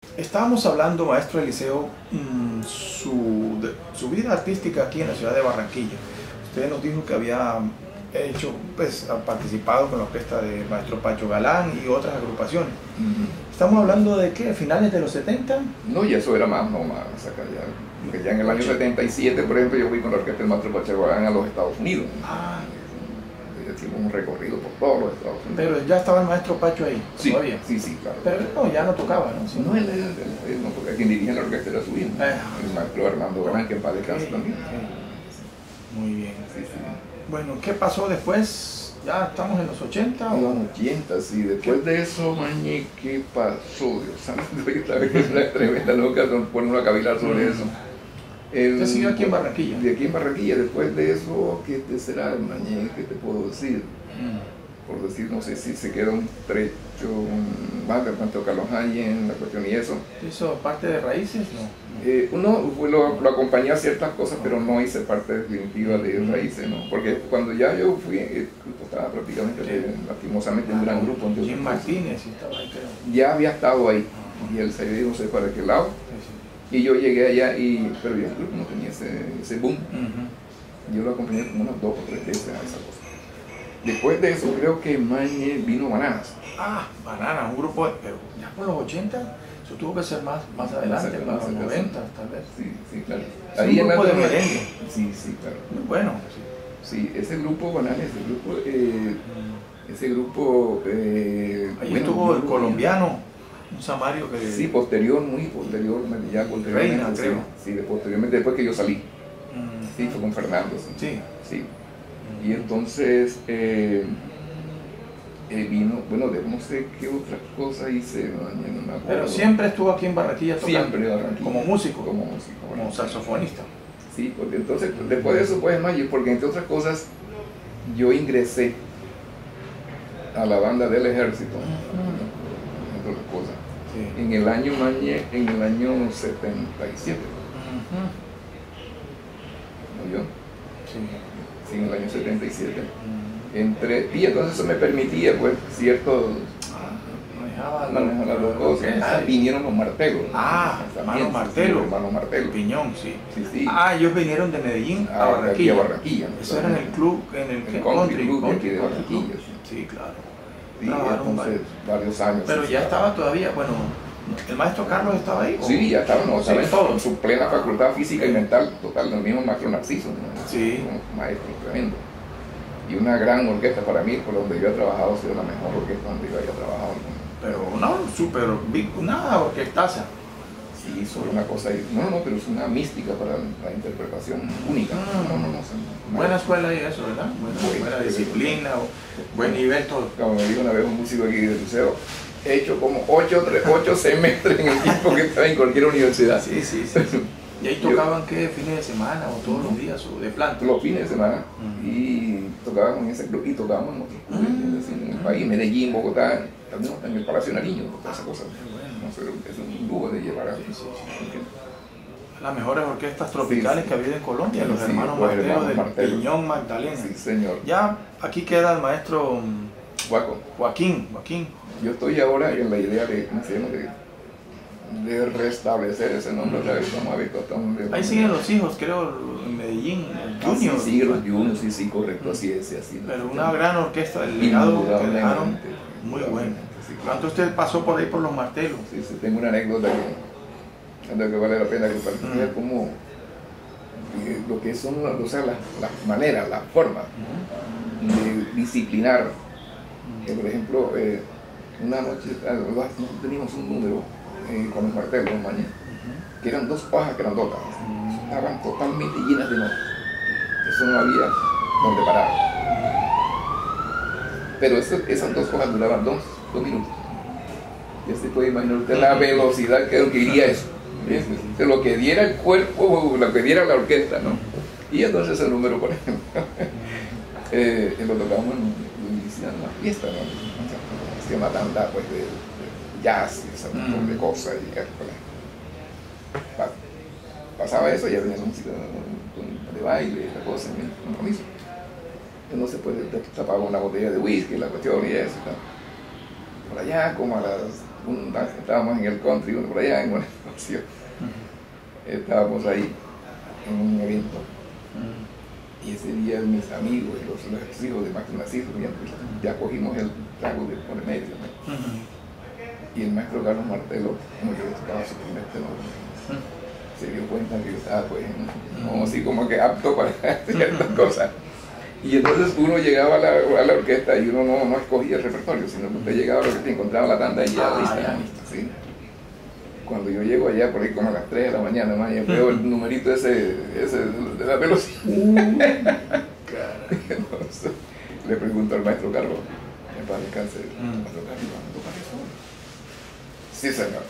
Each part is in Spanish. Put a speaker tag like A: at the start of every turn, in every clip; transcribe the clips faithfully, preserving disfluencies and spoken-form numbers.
A: Estábamos hablando, maestro Eliseo, mmm, su, de, su vida artística aquí en la ciudad de Barranquilla. Usted nos dijo que había hecho, pues, ha participado con la orquesta de maestro Pacho Galán y otras agrupaciones. Uh-huh. ¿Estamos hablando de qué? ¿Finales de los setenta?
B: No, y eso era más, no más, acá ya, porque ya en el año setenta y siete, por ejemplo, yo fui con la orquesta del maestro Pacho Galán a los Estados Unidos. Ah. Hicimos un recorrido por todos los Estados Unidos.
A: Pero ya estaba el maestro Pacho ahí,
B: sí,
A: todavía.
B: Sí, sí, claro.
A: Pero no, ya no tocaba, ¿no?
B: Sí, no, él, él, él, él, no, porque quien dirige la orquesta era su hijo, eh. el maestro Hernando Galán, que en paz descanse también.
A: Okay. Muy bien.
B: Sí, sí.
A: Bueno, ¿qué pasó después? ¿Ya estamos en los ochenta?
B: En los ochenta, sí. Después de eso, mañe, ¿qué pasó? Dios santo, esta vez es una tremenda loca ponernos a cavilar sobre eso.
A: ¿Usted siguió aquí en Barranquilla?
B: De aquí en Barranquilla. Después de eso, ¿qué te será, mañe? ¿Qué te puedo decir? Mm. Por decir, no sé si se queda un trecho más de cuanto Carlos en la cuestión y eso.
A: ¿Hizo parte de Raíces? No.
B: Eh, uno lo, lo acompañé a ciertas cosas, pero no hice parte definitiva de Raíces, ¿no? Porque cuando ya yo fui, eh, estaba prácticamente, sí. eh, lastimosamente, en un gran grupo.
A: Jim Martínez estaba ahí, creo.
B: Ya había estado ahí, y él se dio no sé para qué lado. Sí, sí. Y yo llegué allá, y, pero ya el grupo no tenía ese, ese boom. Uh-huh. Yo lo acompañé como unas dos o tres veces a esa cosa. Después de eso, creo que Mañe vino Bananas.
A: Ah, Bananas, un grupo, de, pero ya por los ochenta, eso tuvo que ser más, más adelante, para los noventa, tal vez.
B: Sí, sí, claro.
A: Es ahí un grupo de merengue.
B: Sí, sí, claro.
A: Muy bueno.
B: Sí, sí, ese grupo Bananas, ese grupo, eh, ese grupo... Eh,
A: ahí bueno, estuvo el colombiano, un Samario que...
B: Sí, posterior, muy posterior, ya posteriormente.
A: Reina,
B: sí,
A: creo.
B: Sí, posteriormente, después que yo salí.
A: Mm.
B: Sí, fue con Fernando. Sí.
A: Sí.
B: Sí. Y entonces eh, eh, vino, bueno, de no sé qué otras cosas hice, no, no me acuerdo.
A: Pero siempre estuvo aquí en Barranquilla tocando.
B: Siempre en Barranquilla.
A: Como músico.
B: Como músico.
A: Como bueno. Saxofonista.
B: Sí, porque entonces, después de eso, pues, más, porque entre otras cosas, yo ingresé a la banda del ejército, uh-huh. entre otras cosas, sí. en el año, mañe, en el año setenta y siete. Uh-huh. ¿No yo? Sí. Sí, en el año setenta y siete. Mm. Entré, y entonces eso me permitía, pues, ciertos...
A: Ah,
B: manejar las dos cosas. Ah, vinieron los Martelos.
A: Ah, hermano Martelo.
B: Hermano Martelo.
A: Piñón, sí.
B: Sí, sí.
A: Ah, ellos vinieron de Medellín a,
B: a
A: Barranquilla.
B: A Barranquilla.
A: Eso era en el club, en el,
B: el
A: country,
B: country club
A: country,
B: de
A: country
B: Barranquilla.
A: Club. Sí, sí, claro.
B: Sí, entonces, varios, varios años.
A: Pero ya estaba todavía, bueno, ¿el maestro Carlos estaba ahí?
B: Sí, ya estaba, no, estaba
A: sí,
B: en, todo. en su plena facultad física y mental, total, el mismo maestro Narciso, ¿no?
A: Sí.
B: Un maestro tremendo. Y una gran orquesta para mí, por donde yo he trabajado, ha sido la mejor orquesta donde yo haya trabajado.
A: Pero una super, una orquestaza.
B: Sí, sobre una cosa, no, no, no, pero es una mística para la interpretación única.
A: Ah,
B: no, no, no, no,
A: buena escuela y eso, ¿verdad? Buena, buena, buena disciplina, buen nivel, todo.
B: Como me dijo una vez un músico aquí de Liceo, he hecho como ocho, tres, ocho semestres en el tiempo que estaba en cualquier universidad.
A: Sí, sí, sí. sí. ¿Y ahí tocaban qué? ¿Fines de semana o todos los días o de planta?
B: Los fines de semana. Uh-huh. Y tocábamos en ese club y tocábamos en otros clubes, uh-huh. en el país, Medellín, Bogotá, también en el Palacio Nariño, todas esas cosas. Bueno. No sé, es un lujo de llevar a... Sí, sí, sí.
A: Las mejores orquestas tropicales sí, sí. que ha habido en Colombia, los sí, hermanos
B: pues,
A: Martelo
B: hermanos
A: del
B: Martelo.
A: Piñón Magdalena.
B: Sí, señor.
A: Ya aquí queda el maestro
B: Guaco.
A: Joaquín, Joaquín.
B: Yo estoy ahora en la idea de, ¿cómo se llama? De, de restablecer ese nombre otra vez. Vamos a ver de...
A: Ahí siguen los hijos, creo, en Medellín, el Junior.
B: Ah, sí, siguen los Juniors, sí, sí, correcto, así es. Así,
A: pero una sí. gran orquesta del legado que dejaron, muy bueno. Sí, claro. ¿Cuánto usted pasó por ahí por los Martelos?
B: Sí, sí, tengo una anécdota que, que vale la pena compartir, uh-huh. como eh, lo que son o sea, las, las maneras, las formas uh-huh. de disciplinar. Uh-huh. Que, por ejemplo, eh, una noche nosotros teníamos un número eh, con los Martelos, mañana, uh-huh. que eran dos hojas grandotas, uh-huh. estaban totalmente llenas de notas. Eso no había donde parar. Pero eso, esas dos hojas duraban dos, dos minutos. Ya se puede imaginar usted la velocidad que, que iría eso. De lo que diera el cuerpo, lo que diera la orquesta, ¿no? Y entonces el número, por ejemplo, eh, lo tocábamos en, en una fiesta, ¿no? Se llama tanda, pues, de, de jazz y ese montón de cosas. Y, pues, pasaba eso, ya venía su música de baile, la cosa, en el compromiso. Entonces, pues, tapaba una botella de whisky, la cuestión y eso, ¿no? Por allá, como a las un, estábamos en el country, por allá en una estación. Uh-huh. Estábamos ahí en un evento. Uh-huh. Y ese día mis amigos, los, los hijos de Maestro Narciso, uh-huh. ya cogimos el trago de por el medio. ¿No? Uh-huh. Y el maestro Carlos Martelo, como yo tocaba su primer tenor, uh-huh. se dio cuenta que yo estaba pues, como así como que apto para ciertas cosas. Y entonces uno llegaba a la, a la orquesta y uno no, no escogía el repertorio, sino que usted llegaba a la orquesta y encontraba la tanda y ya lista. Ah, ¿sí? Cuando yo llego allá por ahí como a las tres de la mañana, man, yo veo el numerito ese, ese de la velocidad. Entonces le pregunto al maestro Carlos, me para descanse, mm. maestro Carlos, ¿no toca eso? Sí, señor.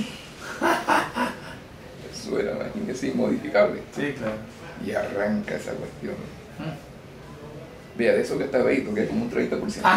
B: Eso era, imagínese, inmodificable.
A: Sí, claro.
B: Y arranca esa cuestión. Mm. Vea, de eso que estaba ahí, que es como un treinta por ciento.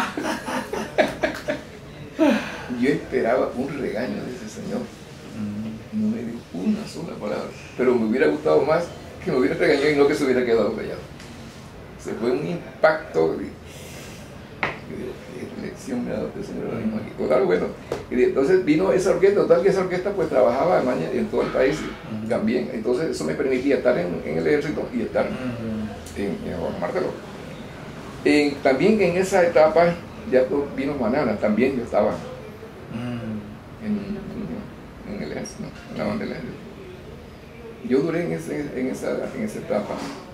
B: Yo esperaba un regaño de ese señor. No me dio una sola palabra. Pero me hubiera gustado más que me hubiera regañado y no que se hubiera quedado callado. Se fue un impacto. Yo digo, qué lección me ha dado este señor ahora mismo aquí. Total, bueno. Y entonces vino esa orquesta, total que esa orquesta pues trabajaba en todo el país también. Entonces eso me permitía estar en, en el ejército y estar en, en Juan Martelo. En, también en esa etapa ya vino Manana, también yo estaba mm. en, en el ejército, en la banda del ejército. Yo duré en, ese, en, esa, en esa etapa,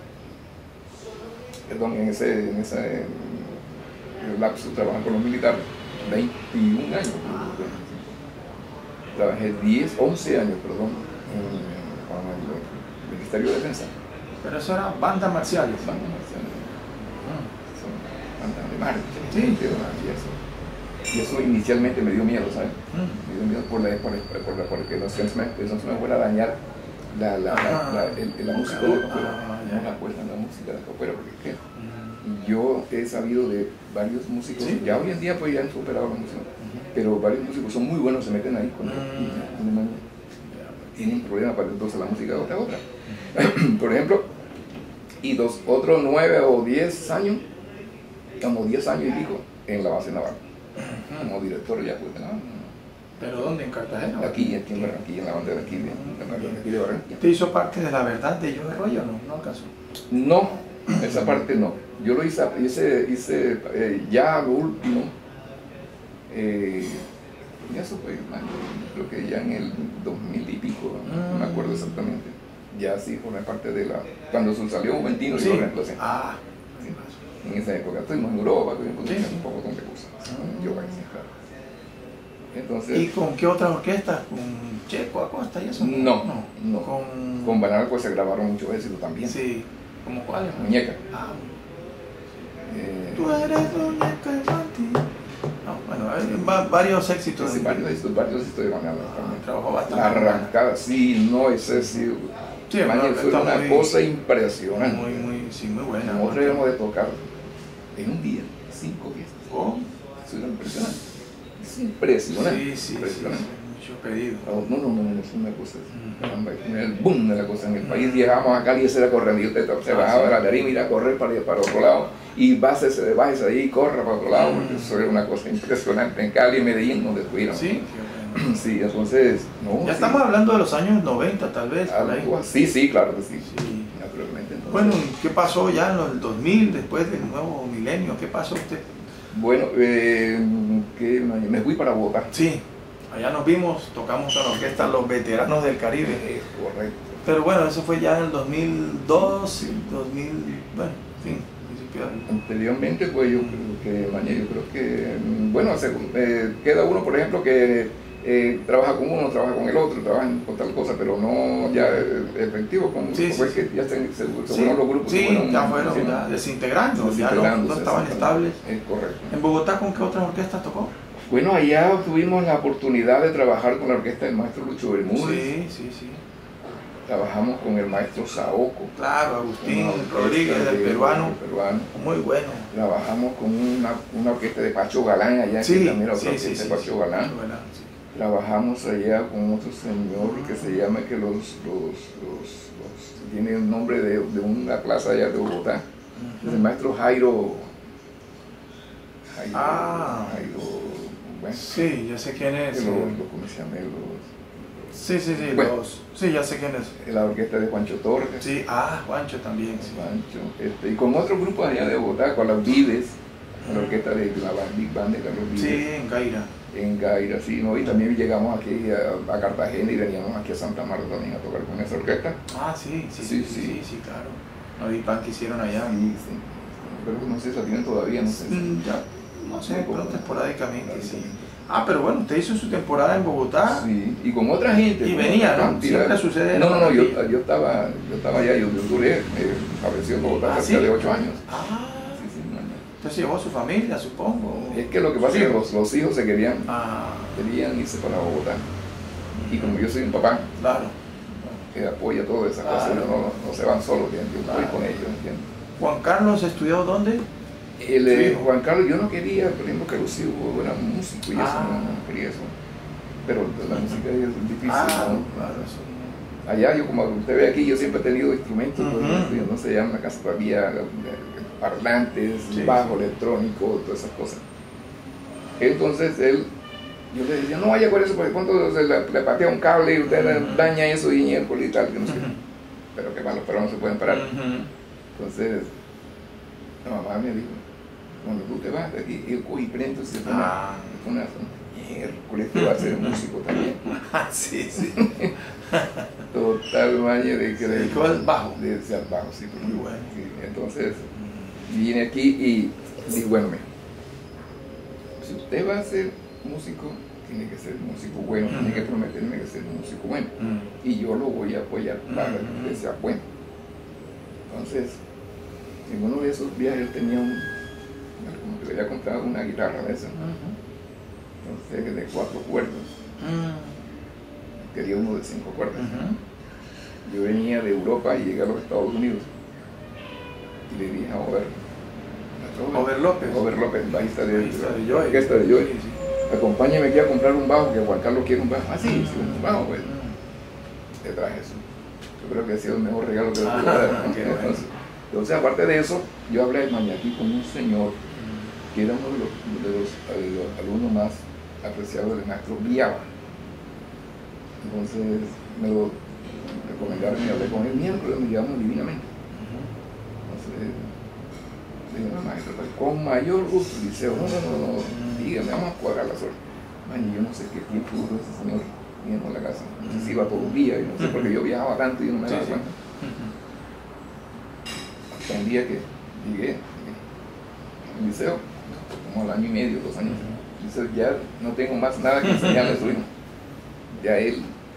B: perdón, en ese, en ese en el lapso trabajando con los militares, veintiún años. Trabajé diez, once años, perdón, en, en el Ministerio de Defensa.
A: Pero eso era bandas marciales.
B: Bandas marciales. De mar,
A: sí.
B: y eso. Y eso inicialmente me dio miedo, ¿sabes? Mm. Me dio miedo por la, por, por la, porque no se me, no se me fuera a dañar la, la, ah, la, la, el, la música de afuera, ah, no la puesta en la música de afuera, porque ¿qué? Mm. Yo he sabido de varios músicos, ¿sí? Ya hoy en día pues ya han superado la música, uh-huh. pero varios músicos son muy buenos, se meten ahí con mm. y, tienen problemas para entonces la música de otra otra. Uh-huh. Por ejemplo, y dos, otros nueve o diez años, como diez años y pico en la base naval, como director ya pues de nada.
A: ¿Pero dónde? ¿En Cartagena?
B: Aquí, aquí en Barranquilla, en la bandera de aquí de, de, aquí de Barranquilla.
A: ¿Te hizo parte de la verdad de Yo Arroyo o no? ¿No acaso?
B: No, esa parte no. Yo lo hice, hice, hice eh, ya lo último, eh, eso fue, creo que ya en el dos mil y pico, no, no me acuerdo exactamente. Ya sí, por la parte de la, cuando salió Juventino,
A: sí.
B: Yo lo reemplacé.
A: Ah.
B: En esa época estuvimos en Europa, tuvimos sí. un poco de cosas. Uh-huh. Yo, claro. Entonces,
A: ¿y con qué otras orquestas? ¿Con Checo Acosta y eso?
B: No, no. no.
A: Con,
B: con Banana pues se grabaron muchos éxitos también.
A: Sí. ¿Cómo cuáles?
B: Muñeca.
A: Ah.
B: Eh,
A: Tú eres muñeca y Martín. No, bueno, hay varios éxitos.
B: Sí, varios éxitos, varios éxitos de Banana
A: ah,
B: también.
A: Trabajó bastante.
B: La arrancada, sí, no, ese sí.
A: Sí,
B: Mañana fue una muy, cosa impresionante.
A: Muy, muy, sí, muy buena.
B: Nosotros debemos de tocar en un día, cinco fiestas.
A: Oh.
B: Eso era impresionante. Es impresionante.
A: Sí, sí,
B: impresionante.
A: Sí, mucho pedido.
B: No, no, no, no, es una cosa. Mm. El boom de la cosa. En el país llegamos a Cali y se era corriendo. Y usted se bajaba de la tarima y iba a correr para, para otro lado. Y bájese, bájese ahí y corra para otro lado. Porque eso era una cosa impresionante. En Cali y Medellín nos estuvieron.
A: Sí,
B: sí, entonces. No,
A: ya
B: sí.
A: Estamos hablando de los años noventa, tal vez.
B: Algo así, sí, claro que sí.
A: sí.
B: Naturalmente. Entonces,
A: bueno, ¿qué pasó ya en los dos mil, después del nuevo milenio? ¿Qué pasó usted?
B: Bueno, eh, que me fui para Bogotá.
A: Sí, allá nos vimos, tocamos con la orquesta Los Veteranos del Caribe.
B: Es correcto.
A: Pero bueno, eso fue ya en el dos mil dos, sí. dos mil, bueno, en fin.
B: Anteriormente, pues yo creo que, mañana, yo creo que, bueno, se, eh, queda uno, por ejemplo, que eh, trabaja con uno, trabaja con el otro, trabaja con tal cosa, pero no ya eh, efectivo, como
A: sí,
B: sí,
A: sí.
B: que ya se, se, se
A: sí.
B: fueron los grupos.
A: Sí,
B: fueron,
A: ya fueron
B: sí,
A: ya desintegrando,
B: desintegrando,
A: ya no, no estaban estables.
B: Es correcto.
A: ¿En Bogotá con qué otras orquestas tocó?
B: Bueno, allá tuvimos la oportunidad de trabajar con la orquesta del maestro Lucho Bermúdez.
A: Sí, sí, sí.
B: Trabajamos con el maestro Saoco.
A: Claro, Agustín Rodríguez, el peruano.
B: peruano.
A: Muy bueno.
B: Trabajamos con una, una orquesta de Pacho Galán allá,
A: sí,
B: que también la otra
A: sí,
B: orquesta
A: sí,
B: de Pacho
A: sí,
B: Galán.
A: Sí, buena, sí.
B: Trabajamos allá con otro señor que se llama, que los, los, los, los tiene el nombre de, de una plaza allá de Bogotá. Uh-huh. Es el maestro Jairo. Jairo,
A: ah.
B: Jairo bueno.
A: Sí, ya sé quién es.
B: Los,
A: eh.
B: los, ¿cómo se llaman? Los,
A: Sí, sí, sí,
B: bueno,
A: los, sí, ya sé quién es.
B: la orquesta de Juancho Torres.
A: Sí, ah, Juancho también. Sí.
B: Juancho, este, y con otro grupo allá de Bogotá, con las Vives, la orquesta de la Big Band de Carlos Vives.
A: Sí, en Gaira.
B: En Gaira, sí, ¿no? Y también llegamos aquí a, a Cartagena y veníamos aquí a Santa Marta también a tocar con esa orquesta.
A: Ah, sí, sí,
B: Sí,
A: sí, sí,
B: sí.
A: sí, sí, claro. No vi pan que hicieron allá.
B: Sí, sí. Pero no sé si la tienen todavía, no sé.
A: Mm, ya, no sé,
B: Un poco,
A: pronto esporádicamente, sí.
B: esporádicamente.
A: Ah, pero bueno, usted hizo su temporada en Bogotá.
B: Sí, y con otra gente.
A: Y
B: con
A: venía,
B: otra
A: ¿no?
B: cantidad.
A: Siempre sucede en
B: No, no, no, yo,
A: Barranquilla.
B: yo estaba, yo estaba allá, yo, yo duré, eh, apareció en Bogotá
A: ¿Ah,
B: cerca
A: sí?
B: de ocho años.
A: Ah,
B: Sí, sí, no, no.
A: entonces llevó a su familia, supongo.
B: Es que lo que pasa es que los, los hijos se querían,
A: Ah,
B: querían irse para Bogotá. Y como yo soy un papá
A: claro.
B: que apoya todas esas
A: Claro.
B: cosas, no, no, no se van solos, ¿entiendes? Yo estoy
A: Claro.
B: con ellos, ¿entiendes?
A: Juan Carlos estudió dónde?
B: El, eh,
A: Sí.
B: Juan Carlos, yo no quería, por ejemplo, que Lucio fuera músico y eso,
A: Ah.
B: no, no quería eso. Pero la música es difícil,
A: Ah,
B: ¿no?
A: claro, eso.
B: Allá, yo como usted ve aquí, yo siempre he tenido instrumentos,
A: Ujú.
B: pues, no sé, ya en la casa todavía eh, parlantes,
A: Sí,
B: bajo
A: sí.
B: electrónico, todas esas cosas. Entonces él, yo le decía, no vaya con eso, porque cuando se le, le patea un cable y usted
A: Ujú.
B: daña eso y miércoles y tal, que no sé.
A: Ujú.
B: Pero que malo, pero no se pueden parar.
A: Ujú.
B: Entonces, la mamá me dijo, cuando tú te vas de aquí, él coge y prende, se pone,
A: Ah.
B: se pone a miércoles, que va a ser músico también.
A: Ah, sí, sí.
B: Total maña de que
A: Se dedicó al bajo.
B: De ser bajo, sí, pero
A: Muy bueno.
B: sí. Entonces vine aquí y dije, bueno, mira, si usted va a ser músico, tiene que ser músico bueno,
A: Ujú.
B: tiene que prometerme que ser músico bueno.
A: Mm.
B: Y yo lo voy a apoyar para
A: Ujú.
B: que usted sea bueno. Entonces, en uno de esos viajes él tenía un, como que le había comprado una guitarra de esa, entonces de cuatro cuerdas,
A: Mm.
B: quería uno de cinco cuerdas.
A: Ujú.
B: Yo venía de Europa y llegué a los Estados Unidos y le dije a Over,
A: Over López.
B: Over López, bajista de,
A: Bajista de
B: de
A: Joy.
B: la orquesta de Joy,
A: Sí, sí.
B: acompáñame aquí a comprar un bajo, que Juan Carlos quiere un bajo. Ah, sí, sí, un bajo, pues.
A: Mm.
B: Te traje eso. Yo creo que ha sido el mejor regalo que le pude
A: Ah,
B: dar, ¿no?
A: qué bueno.
B: Entonces, entonces, aparte de eso, yo hablé mañana aquí con un señor que era uno de los, de los, de los alumnos más apreciados del maestro Viaba. Entonces me lo recomendaron y hablé con él miércoles, me llevamos divinamente. Entonces le dije, no, maestro, pues, con mayor gusto, Liceo, no, no, no, no, dígame, vamos a cuadrar la suerte. Man, yo no sé qué tiempo duró ese señor viendo en la casa, no sé si iba todo el día, y no sé, porque yo viajaba tanto y yo no me
A: Sí,
B: daba
A: sí.
B: cuenta. Hasta un día que llegué al liceo, como al año y medio, dos años, dice, ya no tengo más nada que enseñarle a su hijo. Ya él,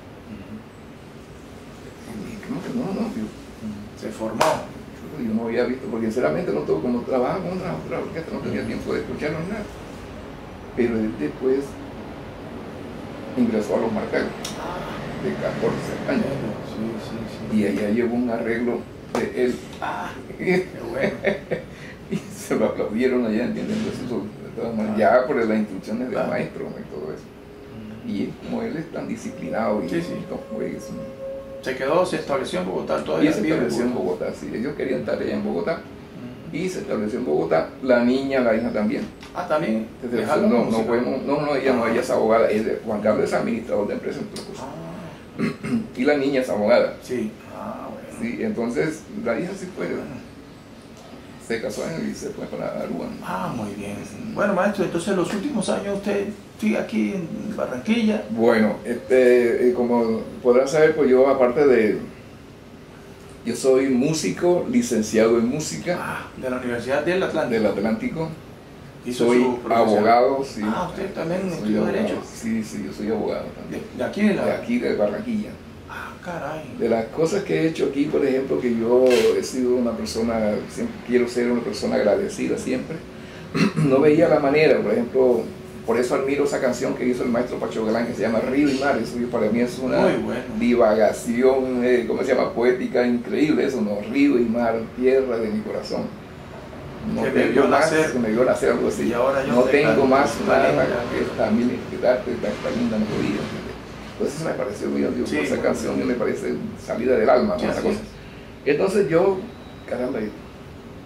B: y dije, ¿cómo que no, no, tío?
A: Se formó.
B: Yo no había visto, porque sinceramente no todo, como trabajaba con otra, otra orquesta, no tenía tiempo de escucharlo ni nada. Pero él después ingresó a los Marcagos de catorce años.
A: Sí, sí, sí.
B: Y allá llevó un arreglo de él.
A: Ah, qué bueno.
B: Y se lo aplaudieron allá, ¿entienden? Entonces, eso, de todas maneras, ya por las instrucciones del
A: Claro.
B: maestro y todo eso. Y como él es tan disciplinado y
A: Sí, sí.
B: no, pues,
A: Se quedó, se estableció en Bogotá todavía.
B: y se
A: vive
B: estableció en Bogotá, sí, ellos querían estar allá en Bogotá y se estableció en Bogotá, la niña, la hija también.
A: Ah, también.
B: Entonces,
A: dejaron
B: no,
A: la
B: no,
A: música.
B: podemos- no, no, ella no, ella es abogada, ella es- Juan Carlos es administrador de empresas, entre otras cosas.
A: Ah,
B: Y la niña es abogada.
A: sí. Ah, bueno.
B: Sí, entonces la hija sí fue, se casó en el y se fue para Aruba.
A: Ah, muy bien. Bueno, maestro, entonces los últimos años usted sigue aquí en Barranquilla.
B: Bueno, este, eh, como podrán saber, pues yo aparte de, yo soy músico, licenciado en música
A: Ah, de la Universidad del Atlántico.
B: del Atlántico,
A: Hizo
B: soy
A: su profesión.
B: abogado, sí.
A: Ah, usted también
B: Soy
A: estudió
B: abogado.
A: Derecho.
B: Sí, sí, yo soy abogado
A: De,
B: también.
A: de aquí de la.
B: De aquí, de Barranquilla.
A: Ah, caray.
B: De las cosas que he hecho aquí, por ejemplo, que yo he sido una persona, siempre quiero ser una persona agradecida siempre. No veía la manera, por ejemplo, por eso admiro esa canción que hizo el maestro Pacho Galán, que se llama Río y Mar. Eso para mí es una
A: Muy bueno.
B: divagación, eh, ¿cómo se llama? Poética, increíble eso, ¿no? Río y mar, tierra de mi corazón. No
A: Que me
B: tengo
A: vio
B: más,
A: nacer.
B: que me vio nacer, algo así.
A: Y ahora yo
B: no
A: te
B: tengo
A: canto
B: más
A: una
B: nada
A: linda.
B: que esta mil arte, esta linda melodía. Entonces eso me pareció muy Dios,
A: Sí,
B: esa
A: bueno.
B: canción me parece salida del alma, ¿no?
A: Sí,
B: Esa
A: así
B: cosa.
A: es.
B: Entonces yo, caramba,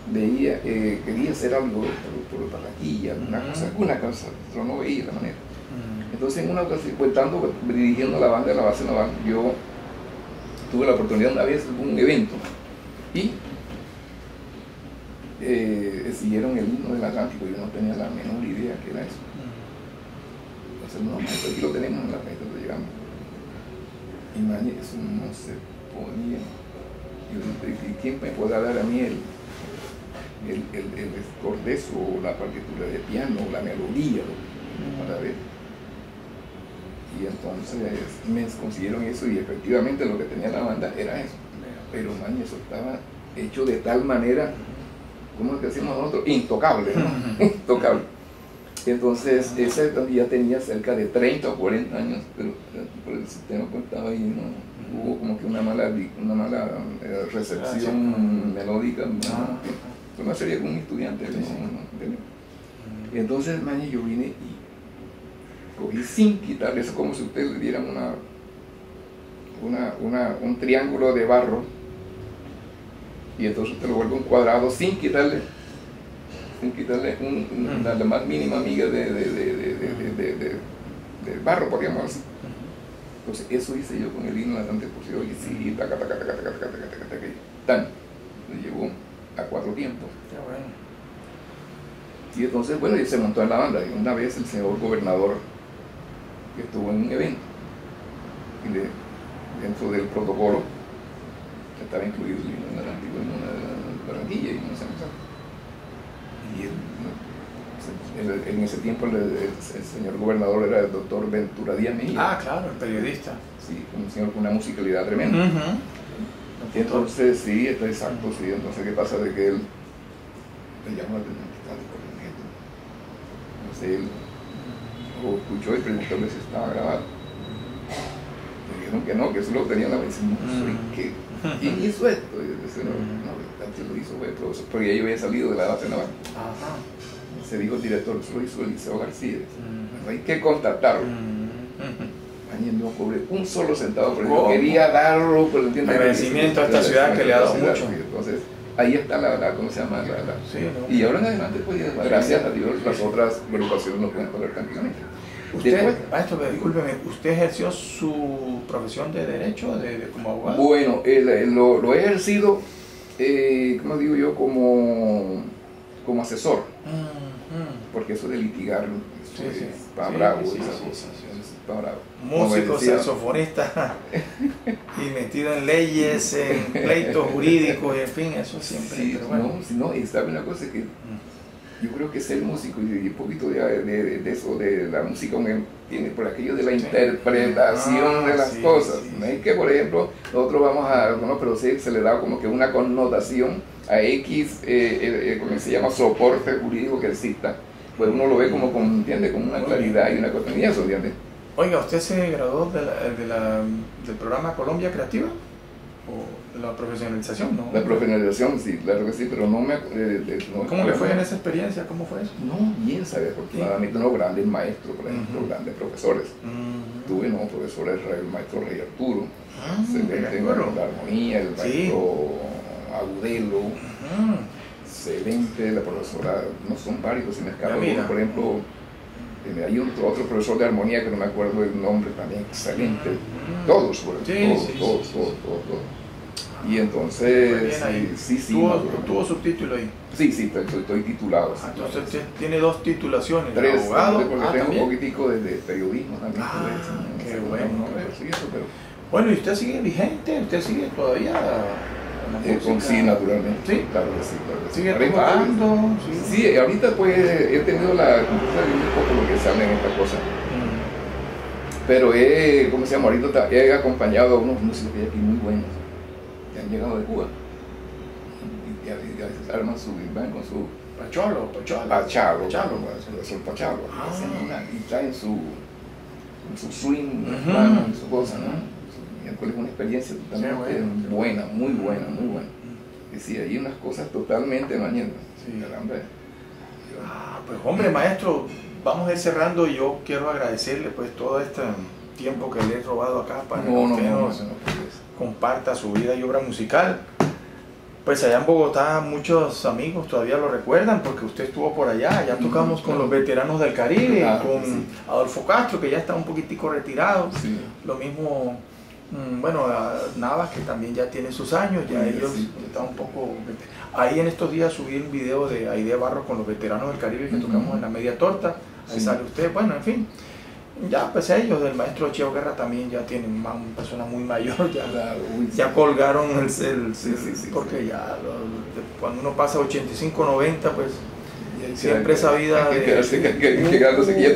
B: veía, eh, quería hacer algo por, por Barranquilla, alguna
A: Mm.
B: cosa, alguna cosa, pero no veía la manera. Entonces en una ocasión, pues, estando dirigiendo la banda de la base naval, yo tuve la oportunidad una vez de un evento y eh, siguieron el himno del Atlántico. Yo no tenía la menor idea que era eso. Entonces, no, maestro, aquí lo tenemos en la meta, lo llegamos. Y man, eso no se ponía. Yo dije, ¿y quién me podrá dar a mí el, el, el, el score de eso, o la partitura de piano, o la melodía, para ver? Y entonces me consiguieron eso, y efectivamente lo que tenía la banda era eso. Pero man, eso estaba hecho de tal manera, ¿cómo es que decimos nosotros? Intocable, ¿no? Intocable. Entontonces, ese ya tenía cerca de treinta o cuarenta años, pero, pero el sistema pues estaba ahí, ¿no? Hubo como que una mala, una mala eh, recepción melódica, ¿no? Una serie con un estudiante, ¿no? ¿No? Entonces, man, yo vine y cogí sin quitarle, eso como si ustedes le dieran una, una, una, un triángulo de barro, y entonces te lo vuelve un cuadrado sin quitarle sin quitarle un, un, la, la más mínima miga de, de, de, de, de, de, de, de barro, podríamos decir. Entonces eso hice yo con el himno de la Santa Expulsión, y sí, taca, taca, taca, taca, taca, taca, taca, taca, tan, lo llevó a cuatro tiempos.
A: Qué bueno.
B: Y entonces, bueno, y se montó en la banda, y una vez el señor gobernador que estuvo en un evento, y de, dentro del protocolo estaba incluido el himno del antiguo himno de Barranquilla, y no sé, no sé. Y el, el, en ese tiempo el, el, el señor gobernador era el doctor Ventura Díaz Mejía.
A: Ah, claro, el periodista.
B: Sí, un señor con una musicalidad tremenda.
A: Uh-huh.
B: Y entonces, sí, está exacto, sí. Entonces, ¿qué pasa? De que él le llamó la atención, está desconocido. Entonces él lo escuchó y preguntó si estaba grabado. Le dijeron que no, que eso lo tenía en la vecina. ¿Y qué? ¿Quién hizo esto? Y yo decía, no, no, antes lo hizo, el profesor, porque ya yo había salido de la base naval.
A: Ajá.
B: Se dijo el director, eso lo hizo Eliseo García.
A: Uh-huh.
B: Hay que contactarlo.
A: Uh-huh.
B: Año no cobré un solo centavo, pero yo quería darlo por el tiempo.
A: Agradecimiento a esta ciudad que le ha dado mucho.
B: Entonces, ahí está la, la ¿cómo se llama? La, la,
A: sí, ¿no?
B: Y ahora en adelante, pues, gracias a Dios, las otras agrupaciones no pueden correr tranquilamente.
A: Usted,
B: Después,
A: maestro, discúlpeme, ¿usted ejerció su profesión de derecho de, de, como abogado?
B: Bueno, el, el, lo, lo he ejercido, eh, ¿cómo digo yo? Como, como asesor. Uh-huh. Porque eso de litigar, eso
A: sí,
B: es
A: sí.
B: para
A: sí,
B: bravo,
A: sí,
B: esa
A: sí,
B: cosa,
A: sí, sí, sí.
B: para bravo.
A: Músico, saxofonista y metido en leyes, en pleitos jurídicos, en fin, eso siempre.
B: Sí,
A: pero bueno.
B: no, no, y sabe una cosa que yo creo que ser músico y un poquito de, de, de eso, de la música, tiene por aquello de la sí. interpretación ah, de las sí, cosas. Sí, no es que, por ejemplo, nosotros vamos a, no, pero sí, se le da como que una connotación a X, eh, eh, como se llama, soporte jurídico que exista. Pues uno lo ve como, como ¿entiende? Con una claridad y una cosa, y eso, ¿entiende?
A: Oiga, ¿usted se graduó de la, de la, del programa Colombia Creativa? ¿O de la profesionalización? ¿No?
B: La profesionalización, sí, claro que sí, pero no me... Eh, no,
A: ¿Cómo le fue en esa experiencia? ¿Cómo fue eso?
B: No, bien, ¿sabes? Afortunadamente, no, grandes maestros, por ejemplo, uh-huh. grandes profesores. Uh-huh. Tuve, no, profesores, el maestro Rey Arturo, uh-huh. excelente en la armonía, el maestro sí. Agudelo, uh-huh. excelente, la profesora, no son varios, si me escapa, por ejemplo... Hay otro, otro profesor de armonía que no me acuerdo el nombre también, excelente. Mm. Todos, por sí, todos, sí, todos, sí, todos, sí. todos, todos. Y entonces, sí, sí.
A: ¿Tuvo,
B: no,
A: ¿Tuvo su título ahí?
B: Sí, sí, estoy, estoy titulado.
A: Ah, entonces usted tiene dos titulaciones,
B: tres,
A: abogado.
B: Porque
A: ah,
B: tengo
A: ¿también?
B: un poquitico de, de periodismo también.
A: Ah,
B: pues,
A: qué
B: no,
A: bueno.
B: No, no, no, sí, eso, pero...
A: Bueno, ¿y usted sigue vigente? ¿Usted sigue todavía...?
B: Eh, con, sí, naturalmente.
A: ¿Sí?
B: Claro que sí, claro que sí.
A: ¿Sigue tocando?
B: Sí. sí, ahorita pues he tenido la... un poco lo que se habla en esta cosa. Mm. Pero he, ¿cómo se llama? Ahorita he acompañado a unos músicos que hay aquí muy buenos, que han llegado de Cuba. Y, y, y a veces arman su big band con su...
A: Pacholo, Pacholo.
B: Pachalo,
A: Pachalo.
B: Son Pachalo.
A: Ah.
B: Y traen su, su swing,
A: uh-huh.
B: band, su cosa, ¿no? Es una experiencia totalmente sí, bueno, buena, muy buena, muy buena. Y sí, hay unas cosas totalmente mañanas. Sí.
A: Ah, pues hombre, maestro, vamos a ir cerrando y yo quiero agradecerle pues todo este tiempo que le he robado acá para
B: no,
A: que
B: no, no,
A: nos
B: no, no,
A: comparta su vida y obra musical. Pues allá en Bogotá muchos amigos todavía lo recuerdan porque usted estuvo por allá, ya tocamos con los veteranos del Caribe,
B: Claro,
A: con
B: sí.
A: Adolfo Castro, que ya está un poquitico retirado,
B: Sí.
A: lo mismo, mm, bueno, a Navas, que también ya tiene sus años, ya
B: Sí,
A: ellos
B: sí.
A: están un poco... Ahí en estos días subí un video de Aide Barro con los veteranos del Caribe que
B: Ujú.
A: tocamos en la media torta, ahí
B: Sí.
A: sale usted, bueno, en fin. Ya, pues ellos del maestro Cheo Guerra también ya tienen más persona muy mayor, ya,
B: Claro, uy, sí.
A: ya colgaron el, el,
B: Sí, sí, sí,
A: porque
B: sí.
A: ya lo- cuando uno pasa ochenta y cinco, noventa, pues
B: Y hay que-
A: siempre esa vida
B: hay que
A: de-
B: quedarse, que- que- que quedarse quieto.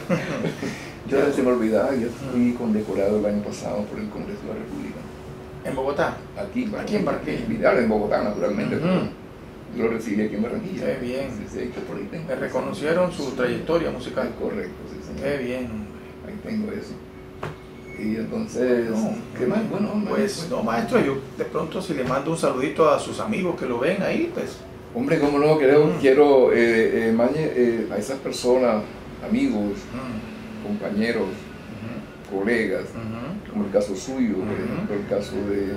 A: Ya.
B: Yo se me olvidaba, yo fui condecorado el año pasado por el Congreso de la República.
A: en Bogotá.
B: Aquí,
A: Aquí en Barranquilla.
B: Vidal, en Bogotá, naturalmente.
A: Ujú.
B: pero yo lo recibí aquí en Barranquilla.
A: Qué bien.
B: Sí, sí, que por ahí tengo.
A: Me reconocieron su trayectoria musical.
B: Correcto, sí, señor.
A: Qué bien, hombre.
B: Ahí tengo eso. Y entonces,
A: No,
B: ¿qué más? Bueno, hombre,
A: Pues no, maestro, yo de pronto si le mando un saludito a sus amigos que lo ven ahí, pues
B: hombre, cómo no, creo,
A: Mm.
B: quiero, eh, eh, Mañe, eh, a esas personas, amigos,
A: mm,
B: compañeros,
A: ujú,
B: colegas,
A: ujú.
B: como el caso suyo, por
A: Ujú.
B: ejemplo, el caso de,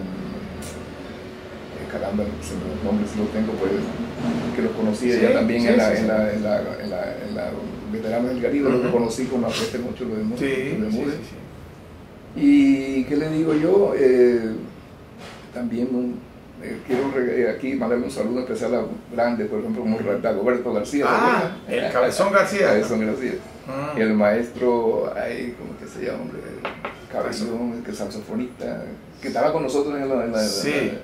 B: eh, caramba, se me- los nombres sí los tengo, pues, que los conocía
A: Sí,
B: ya también
A: sí,
B: en, la,
A: sí,
B: en,
A: sí.
B: la, en, la, en, la, en la Veteranos del Caribe, los
A: Ujú.
B: conocí como apreté mucho lo de Mu-
A: Sí,
B: lo de
A: sí,
B: Mude.
A: sí, sí.
B: Y qué le digo yo, eh, también un- eh, quiero re- eh, aquí mandarle un saludo especial a grandes, por ejemplo, como Dagoberto García.
A: Ah,
B: ¿te acuerdas?
A: el Cabezón García.
B: Cabezón García.
A: Mm.
B: El maestro, ay, ¿cómo que se llama, hombre? Cabezón, que es saxofonista, que estaba con nosotros en la... En la-
A: Sí.
B: en la-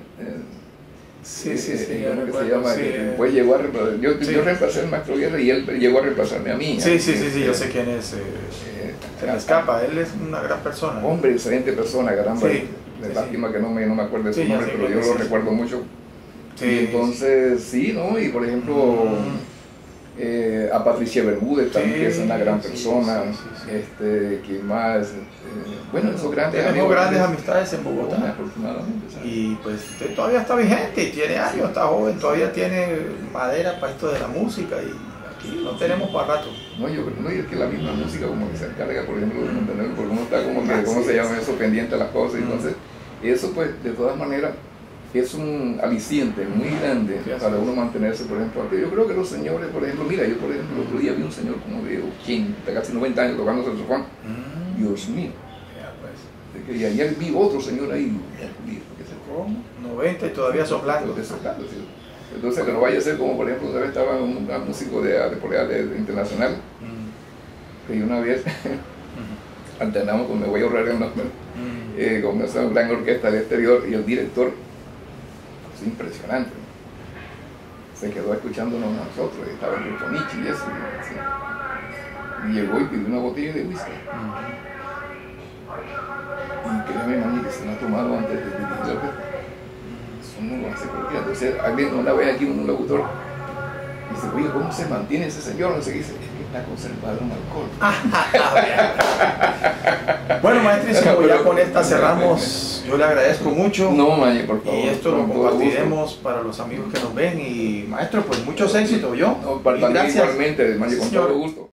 A: Sí, sí, sí,
B: eh,
A: ya
B: ¿cómo que se
A: recuerdo,
B: llama?
A: sí,
B: Que
A: eh.
B: después llegó a reemplazar, yo,
A: Sí.
B: yo reemplacé al maestro Guerra y él llegó a reemplazarme a mí.
A: Sí, sí, sí, sí, yo
B: Eh,
A: sé quién es. eh,
B: eh,
A: Se me escapa, él es una gran persona.
B: Hombre, excelente persona, caramba.
A: Sí,
B: de
A: sí,
B: lástima que no me, no me acuerdo de su
A: Sí, ya
B: nombre,
A: sé
B: pero
A: quién
B: yo
A: es,
B: lo
A: sí, sí.
B: recuerdo mucho.
A: Sí,
B: Y entonces, sí, ¿no? Y por ejemplo,
A: Mm.
B: eh, a Patricia Bermúdez también,
A: Sí,
B: que es una gran
A: sí,
B: persona.
A: sí, sí, sí.
B: Este, ¿quién más? Eh, bueno, esos grandes
A: Tenemos
B: amigos.
A: grandes amistades en Bogotá.
B: Afortunadamente, ¿sabes?
A: Y pues usted todavía está vigente y tiene años, está joven, todavía tiene madera para esto de la música y aquí lo tenemos para rato.
B: No, yo creo no, y es que la misma música como que se encarga, por ejemplo, de mantener, porque uno está como que, ¿cómo se llama eso? Pendiente a las cosas.
A: Mm.
B: Entonces, eso pues, de todas maneras, es un aliciente muy grande
A: Sí, así
B: para
A: es.
B: uno mantenerse, por ejemplo, activo. Yo creo que los señores, por ejemplo, mira, yo por ejemplo, el otro día vi un señor como de ochenta, casi noventa años tocando saxofón. Dios mío.
A: Ya, pues.
B: Y ayer vi otro señor ahí, Dios, ¿qué se
A: ¿Cómo? noventa y todavía soplando.
B: de soplando, sí. Entonces, que no vaya a ser como, por ejemplo, una vez estaba un, un músico de, de, de, de internacional,
A: Mm.
B: que una vez
A: Ujú.
B: alternamos con, me voy a ahorrar el nombre,
A: Mm.
B: eh, con esa gran orquesta del exterior, y el director, pues, impresionante, se quedó escuchándonos a nosotros, estaba el grupo Nietzsche y eso, y, así. Y llegó y pidió una botella de whisky, y créeme, mami, que se la ha tomado antes de dirigir la orquesta. Eso no lo hace cualquiera. Entonces, alguien, una vez aquí un locutor dice, oye, ¿cómo se mantiene ese señor? No sé qué dice, es que está conservado en alcohol.
A: Bueno, maestrísimo, ya con esta cerramos. Yo le agradezco mucho.
B: No, Mañe, por favor.
A: Y esto lo
B: con todo
A: compartiremos para los amigos que nos ven. Y maestro, pues muchos éxitos, yo.
B: gusto. No, para
A: Y
B: también
A: gracias.
B: igualmente, Mañe, con
A: Señor.
B: todo gusto.